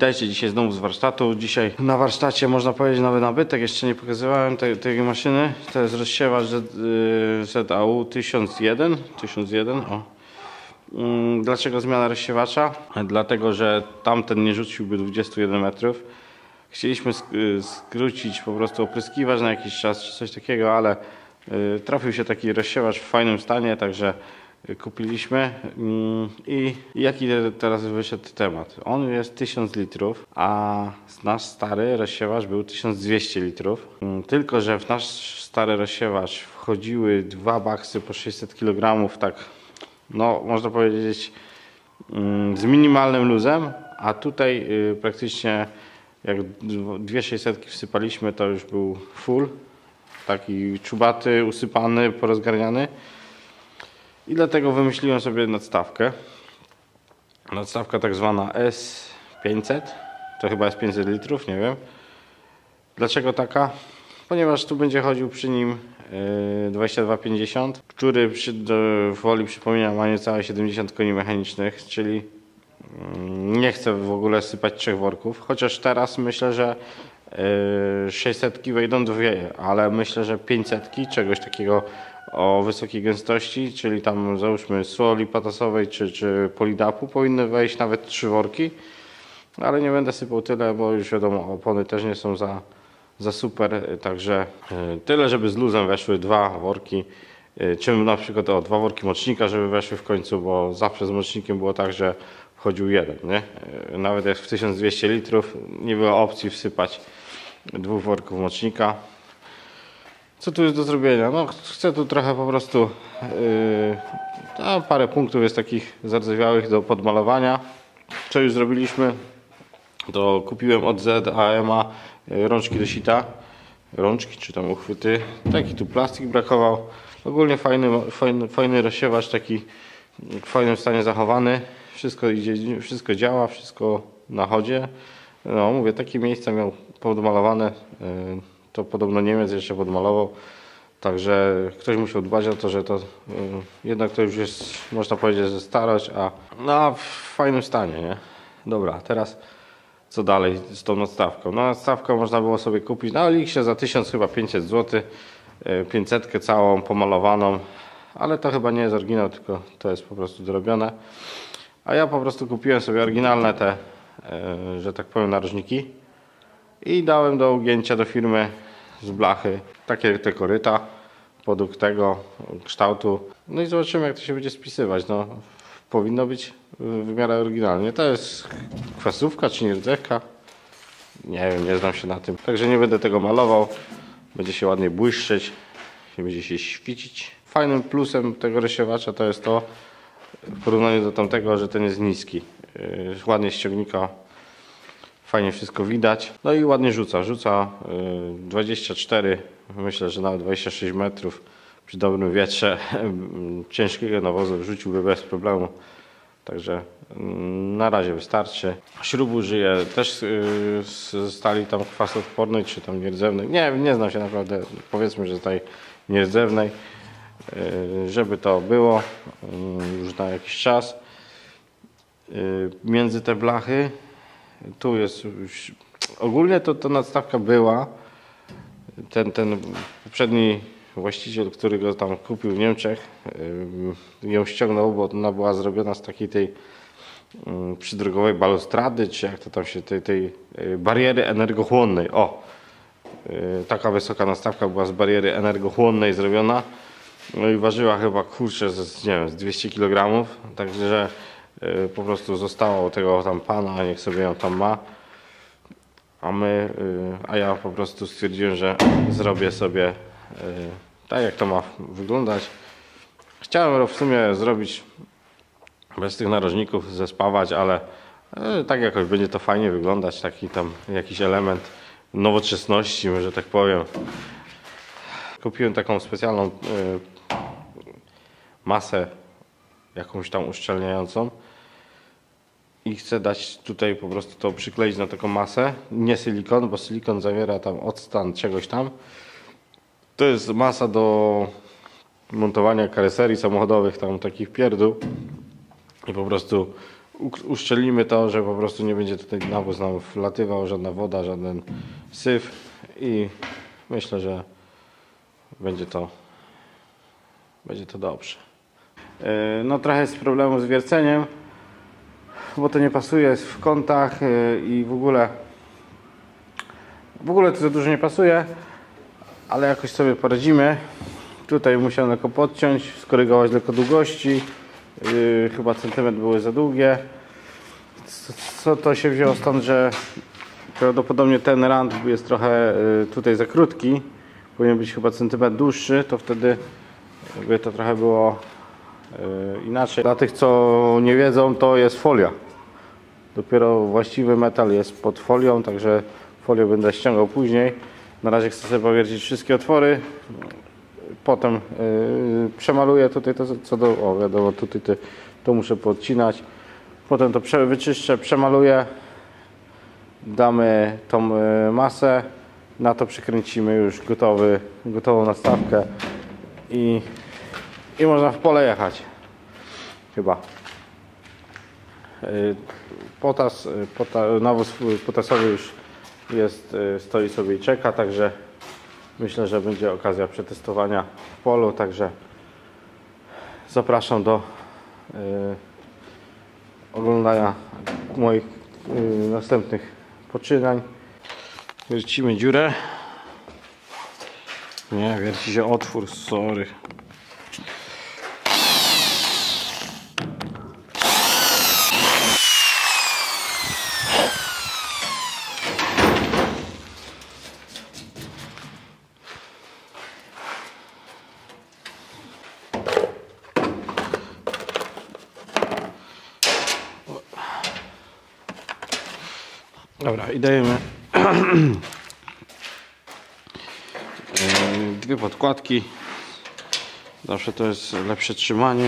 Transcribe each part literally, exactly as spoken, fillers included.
Witajcie dzisiaj znowu z warsztatu. Dzisiaj na warsztacie można powiedzieć nowy nabytek. Jeszcze nie pokazywałem tej, tej maszyny. To jest rozsiewacz Z A U tysiąc jeden. tysiąc jeden o. Dlaczego zmiana rozsiewacza? Dlatego, że tamten nie rzuciłby dwudziestu jeden metrów. Chcieliśmy skrócić po prostu opryskiwacz na jakiś czas czy coś takiego, ale trafił się taki rozsiewacz w fajnym stanie, także kupiliśmy. I jaki teraz wyszedł temat? On jest tysiąc litrów, a nasz stary rozsiewacz był tysiąc dwieście litrów. Tylko że w nasz stary rozsiewacz wchodziły dwa baksy po sześćset kilogramów, tak no można powiedzieć z minimalnym luzem, a tutaj praktycznie jak dwie sześćsetki wsypaliśmy, to już był full, taki czubaty, usypany, porozgarniany. I dlatego wymyśliłem sobie nadstawkę. Nadstawka tak zwana S pięćset. To chyba jest pięćset litrów, nie wiem. Dlaczego taka? Ponieważ tu będzie chodził przy nim dwadzieścia dwa pięćdziesiąt, który przy woli przypomina ma niecałe siedemdziesiąt koni mechanicznych, czyli nie chcę w ogóle sypać trzech worków. Chociaż teraz myślę, że sześćsetki wejdą dwie, ale myślę, że pięćsetki, czegoś takiego o wysokiej gęstości, czyli tam załóżmy soli potasowej czy, czy polidapu, powinny wejść nawet trzy worki, ale nie będę sypał tyle, bo już wiadomo, opony też nie są za, za super, także tyle, żeby z luzem weszły dwa worki, czym na przykład o dwa worki mocznika, żeby weszły w końcu, bo zawsze z mocznikiem było tak, że wchodził jeden, nie? Nawet jak w tysiąc dwieście litrów nie było opcji wsypać dwóch worków mocznika. Co tu jest do zrobienia? No chcę tu trochę po prostu yy, a parę punktów jest takich zardzewiałych do podmalowania. Co już zrobiliśmy, to kupiłem od Z A M A rączki do sita, rączki czy tam uchwyty, taki tu plastik brakował. Ogólnie fajny, fajny, fajny rozsiewacz, taki w fajnym stanie zachowany, wszystko idzie, wszystko działa, wszystko na chodzie. No mówię, takie miejsca miał podmalowane, yy, to podobno Niemiec jeszcze podmalował, także ktoś musiał dbać o to, że to yy, jednak to już jest, można powiedzieć, że starość, a no, w fajnym stanie, nie? Dobra, teraz co dalej z tą nadstawką? No nadstawkę można było sobie kupić na Oliksie za tysiąc chyba pięćset złotych, yy, pięćsetkę całą pomalowaną, ale to chyba nie jest oryginał, tylko to jest po prostu dorobione. A ja po prostu kupiłem sobie oryginalne te, yy, że tak powiem, narożniki i dałem do ugięcia do firmy z blachy takie te koryta podług tego kształtu. No i zobaczymy, jak to się będzie spisywać. No, powinno być w miarę oryginalnie. To jest kwasówka czy nierdzewka? Nie wiem, nie znam się na tym. Także nie będę tego malował. Będzie się ładnie błyszczeć, będzie się świecić. Fajnym plusem tego rozsiewacza to jest to, w porównaniu do tamtego, że ten jest niski. Yy, ładnie ściągnika. Fajnie wszystko widać. No i ładnie rzuca. Rzuca dwadzieścia cztery, myślę, że nawet dwadzieścia sześć metrów przy dobrym wietrze. Ciężkiego nawozu wrzuciłby bez problemu. Także na razie wystarczy. Śrub użyję też z stali tam kwasoodpornej czy tam nierdzewnej. Nie, nie znam się naprawdę. Powiedzmy, że tej nierdzewnej. Żeby to było już na jakiś czas. Między te blachy tu jest już, ogólnie to, to nadstawka była, ten, ten poprzedni właściciel, który go tam kupił w Niemczech, yy, ją ściągnął, bo ona była zrobiona z takiej tej yy, przydrogowej balustrady, czy jak to tam się, tej, tej yy, bariery energochłonnej, o, yy, taka wysoka nadstawka była z bariery energochłonnej zrobiona, no i ważyła chyba, kurczę, z, nie wiem, z dwieście kilogramów, także po prostu zostało tego tam pana, niech sobie ją tam ma, a my, a ja po prostu stwierdziłem, że zrobię sobie tak, jak to ma wyglądać. Chciałem w sumie zrobić bez tych narożników, zespawać, ale tak jakoś będzie to fajnie wyglądać, taki tam jakiś element nowoczesności, że tak powiem. Kupiłem taką specjalną masę, jakąś tam uszczelniającą i chcę dać tutaj po prostu to przykleić na taką masę, nie silikon, bo silikon zawiera tam odstan czegoś tam. To jest masa do montowania karoserii samochodowych, tam takich pierdół i po prostu uszczelnimy to, że po prostu nie będzie tutaj nawóz nam wlatywał, żadna woda, żaden syf i myślę, że będzie to będzie to dobrze. No trochę jest problemu z wierceniem, bo to nie pasuje, jest w kątach i w ogóle w ogóle to za dużo nie pasuje, ale jakoś sobie poradzimy. Tutaj musiałem lekko podciąć, skorygować lekko długości, yy, chyba centymetr były za długie. Co to się wzięło stąd, że prawdopodobnie ten rand jest trochę yy, tutaj za krótki, powinien być chyba centymetr dłuższy, to wtedy by to trochę było yy, inaczej. Dla tych, co nie wiedzą, to jest folia. Dopiero właściwy metal jest pod folią, także folię będę ściągał później. Na razie chcę sobie powiercić wszystkie otwory. Potem yy, przemaluję tutaj to, co do... O, wiadomo, tutaj to, to muszę podcinać. Potem to prze, wyczyszczę, przemaluję. Damy tą yy, masę. Na to przykręcimy już gotowy, gotową nastawkę. I, I można w pole jechać. Chyba. Yy, potas, pota, nawóz potasowy już jest, stoi sobie i czeka, także myślę, że będzie okazja przetestowania w polu, także zapraszam do y, oglądania moich y, następnych poczynań. Wiercimy dziurę. Nie, wierci się otwór, sorry. Dobra, i dajemy dwie podkładki. Zawsze to jest lepsze trzymanie.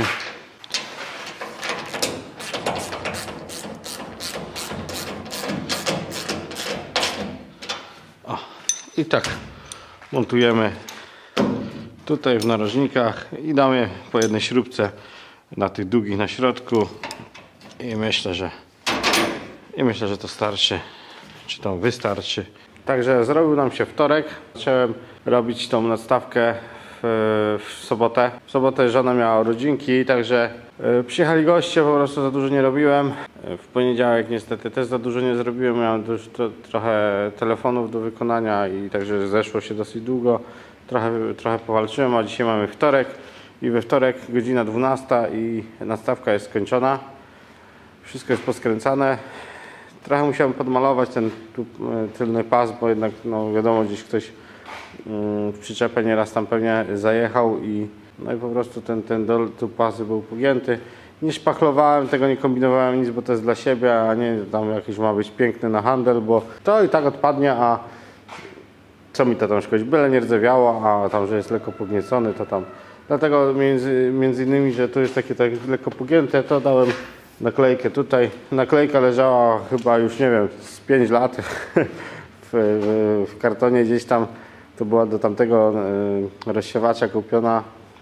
O, i tak montujemy tutaj w narożnikach i damy po jednej śrubce na tych długich na środku i myślę, że i myślę, że to starczy. Czy to wystarczy. Także zrobił nam się wtorek. Zacząłem robić tą nadstawkę w, w sobotę. W sobotę żona miała rodzinki, także przyjechali goście, po prostu za dużo nie robiłem. W poniedziałek niestety też za dużo nie zrobiłem. Miałem już to, trochę telefonów do wykonania i także zeszło się dosyć długo. Trochę, trochę powalczyłem, a dzisiaj mamy wtorek i we wtorek godzina dwunasta i nadstawka jest skończona. Wszystko jest poskręcane. Trochę musiałem podmalować ten tu, tylny pas, bo jednak no wiadomo, gdzieś ktoś w przyczepę nieraz tam pewnie zajechał i no i po prostu ten, ten dol, tu pas był pogięty. Nie szpachlowałem tego, nie kombinowałem nic, bo to jest dla siebie, a nie tam jakiś ma być piękny na handel, bo to i tak odpadnie, a co mi to tam szkodzi? Byle nie rdzewiało, a tam, że jest lekko pogniecony, to tam. Dlatego między, między innymi, że tu jest takie tak lekko pogięte, to dałem naklejkę tutaj. Naklejka leżała chyba już nie wiem, z pięć lat w, w, w kartonie gdzieś tam. To była do tamtego y, rozsiewacza kupiona,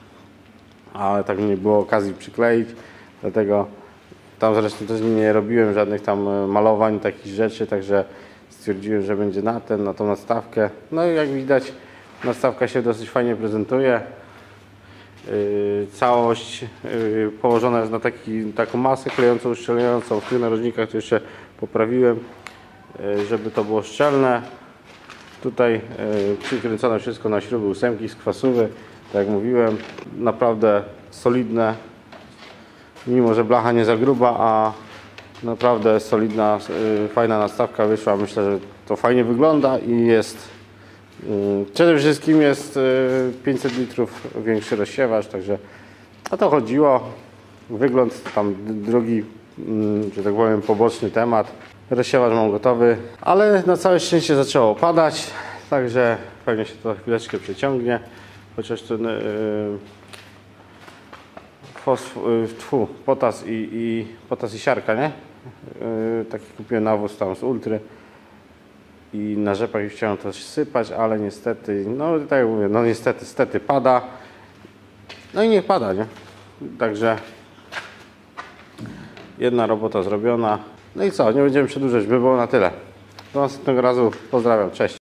ale tak nie było okazji przykleić. Dlatego tam zresztą też nie robiłem żadnych tam malowań, takich rzeczy, także stwierdziłem, że będzie na ten, na tą nadstawkę. No i jak widać, nadstawka się dosyć fajnie prezentuje. Yy, całość yy, położona jest na taki, taką masę klejącą, uszczelniającą. W tych narożnikach to jeszcze poprawiłem, yy, żeby to było szczelne. Tutaj yy, przykręcone wszystko na śruby ósemki z kwasówy, tak jak mówiłem, naprawdę solidne, mimo że blacha nie za gruba, a naprawdę solidna, yy, fajna nadstawka wyszła. Myślę, że to fajnie wygląda i jest. Przede wszystkim jest pięćset litrów większy rozsiewacz, także o to chodziło. Wygląd tam drugi, że tak powiem, poboczny temat. Rozsiewacz mam gotowy, ale na całe szczęście zaczęło padać, także pewnie się to chwileczkę przeciągnie. Chociaż ten yy, fosf, yy, tfu, potas i, i potas i siarka, nie? Yy, taki kupiłem nawóz tam z Ultry. I na rzepach już chciałem to sypać, ale niestety, no tak jak mówię, no niestety, niestety pada. No i niech pada, nie? Także Jedna robota zrobiona. No i co, nie będziemy przedłużać, by było na tyle. Do następnego razu, pozdrawiam, cześć.